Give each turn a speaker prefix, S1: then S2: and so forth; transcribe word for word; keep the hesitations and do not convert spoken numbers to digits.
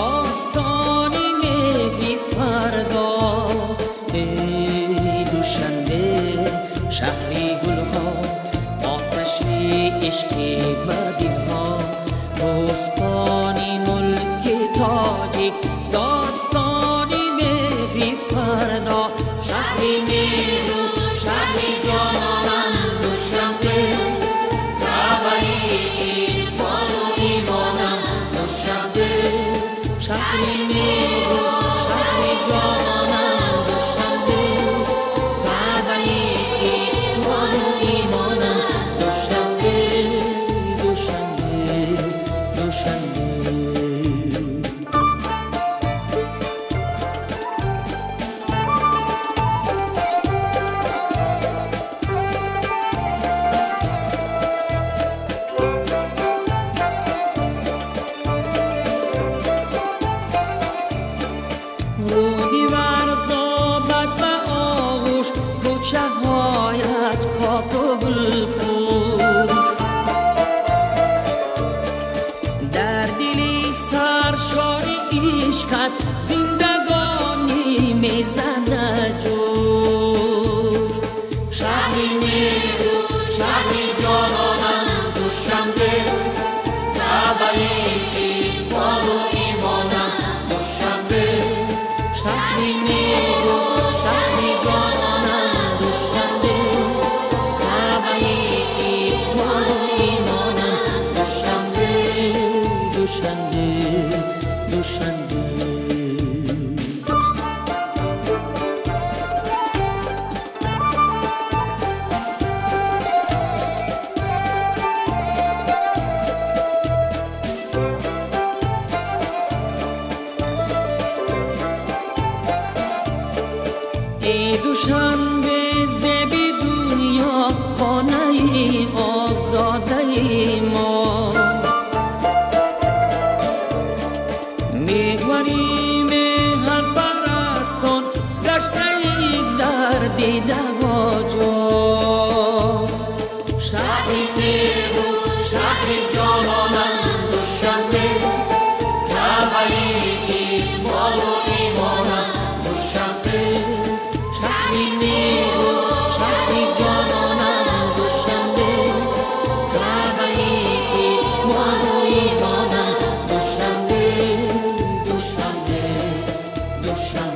S1: داستانی مهری فردا. ای دوشنبه شهری گلها، آتشی عشقی به دلها، بستانی ملک تاجیک، داستانی مهری فردا. شهری مهرو شهری جانانم دوشنبه، کعبه ایمان و ایمانم دوشنبه. شهری مهرو شهری جانانم دوشنبه، کعبه ایمان و ایمانم دوشنبه. دوشنبه دوشنبه روحی ورزا بد به آغوش، کوچه هایت پاک و گلپوش، در دلی سرشاری عشقت زندگانی میزند جوش. شهری مهرو شهری جانانم دوشنبه، کعبه ایمان و ایمانم دوشنبه. شهری مهرو شهری جانانم دوشنبه، کعبه ایمان و ایمانم دوشنبه. دوشنبه دوشنبه ای دوشنبه زیبی دنیا، خانه ای آزاده ای ما، میگوری مهر پرستان، گشته ای در دیده ها جا. شهری مهرو شهری جانانم دوشنبه، کعبه ایمان و ایمانم دوشنبه. شهری مهرو شهری جانانم دوشنبه، کعبه ایمان و ایمانم دوشنبه. دوشنبه دوشنبه